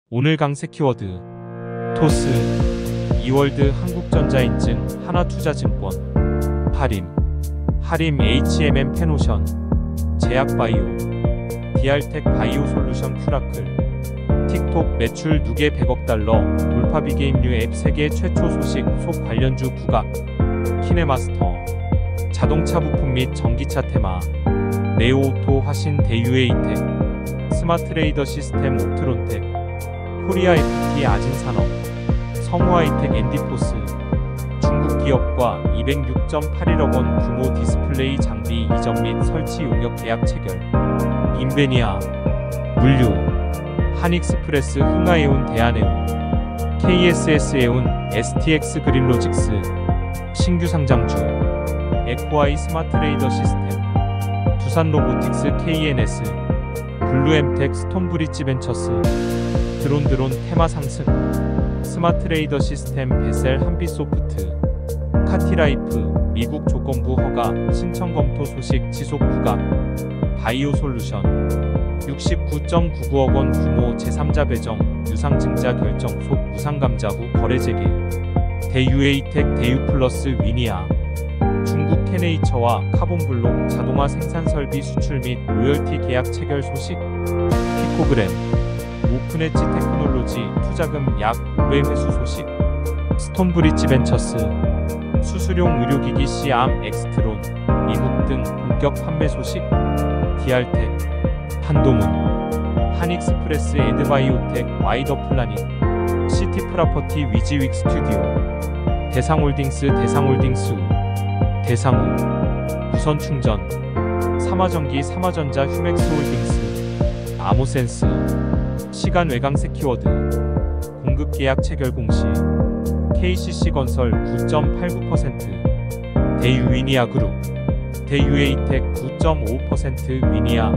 오늘 강세 키워드 토스, 이월드 한국전자인증, 하나투자증권, 하림 HMM 페노션, 제약바이오, 디알텍 바이오솔루션, 큐라클. 틱톡 매출 누계 100억 달러, 돌파비 게임류 앱 세계 최초 소식, 속 관련주 부각, 키네마스터, 자동차 부품 및 전기차 테마, 네오오토, 화신, 대유에이텍, 스마트레이더 시스템, 옵트론텍, 코리아 FT, 아진산업, 성우하이텍, 엔디포스. 중국 기업과 206.81억 원 규모 디스플레이 장비 이전 및 설치 용역 계약 체결. 인베니아, 물류, 한익스프레스, 흥하해운, 대한해운, KSS해운, STX 그린로직스. 신규 상장주 에코아이, 스마트레이더 시스템, 두산로보틱스, KNS, 블루엠텍, 스톤브릿지 벤처스. 드론 테마 상승. 스마트레이더 시스템, 베셀, 한빛소프트, 카티라이프, 미국 조건부 허가 신청 검토 소식, 지속 부각. 바이오솔루션 69.99억 원 규모 제3자 배정, 유상증자 결정, 속 무상감자 후 거래 재개. 대유에이텍, 대유플러스, 위니아. 중국 캐네이처와 카본블록 자동화 생산 설비 수출 및 로열티 계약 체결 소식. 피코그램, 오픈엣지 테크놀로지 투자금 약 500회수 소식. 스톤브릿지 벤처스, 수수용 의료기기 시암, 엑스트론, 미국 등 본격 판매 소식. 디알텍, 한동훈, 한익스프레스, 에드바이오텍, 와이더플라닝, 시티프라퍼티, 위지윅 스튜디오, 대상홀딩스, 대상우, 무선충전, 삼화전기, 삼화전자, 휴맥스홀딩스, 아모센스. 시간 외강세 키워드 공급계약 체결 공시. KCC건설 9.89%, 대유위니아그룹, 대유에이텍 9.5%, 위니아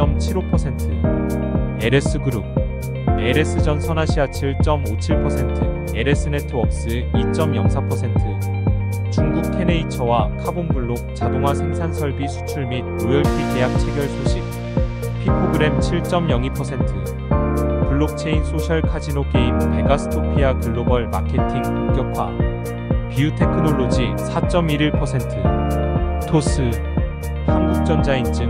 2.75%, LS그룹, LS전선아시아 7.57%, LS네트웍스 2.04%. 중국 캐네이처와 카본블록 자동화 생산 설비 수출 및 로열티 계약 체결 소식. 피코그램 7.02%. 블록체인 소셜 카지노 게임 베가스토피아 글로벌 마케팅 본격화. 비유테크놀로지 4.11%. 토스, 한국전자인증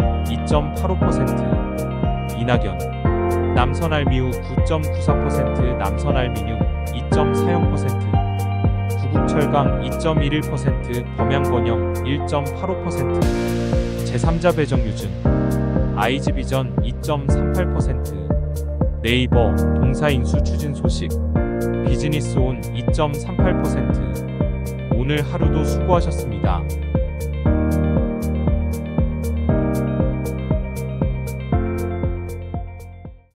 2.85%. 이낙연, 남선알미우 9.94%, 남선알미늄 2.40%. 구국철강 2.11%, 범양번영 1.85%. 제3자 배정 유증, 아이즈비전 2.38%. 네이버, 동사인수 추진 소식. 비즈니스온 2.38%. 오늘 하루도 수고하셨습니다.